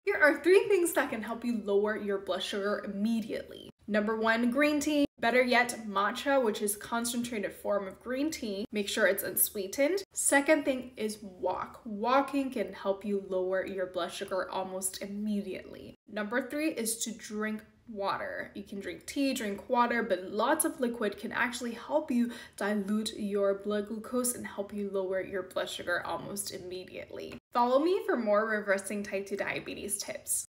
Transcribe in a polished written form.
Here are 3 things that can help you lower your blood sugar immediately. Number 1, green tea. Better yet, matcha, which is concentrated form of green tea. Make sure it's unsweetened. Second thing is walk. Walking can help you lower your blood sugar almost immediately. Number 3 is to drink water. You can drink tea, drink water, but lots of liquid can actually help you dilute your blood glucose and help you lower your blood sugar almost immediately. Follow me for more reversing type 2 diabetes tips.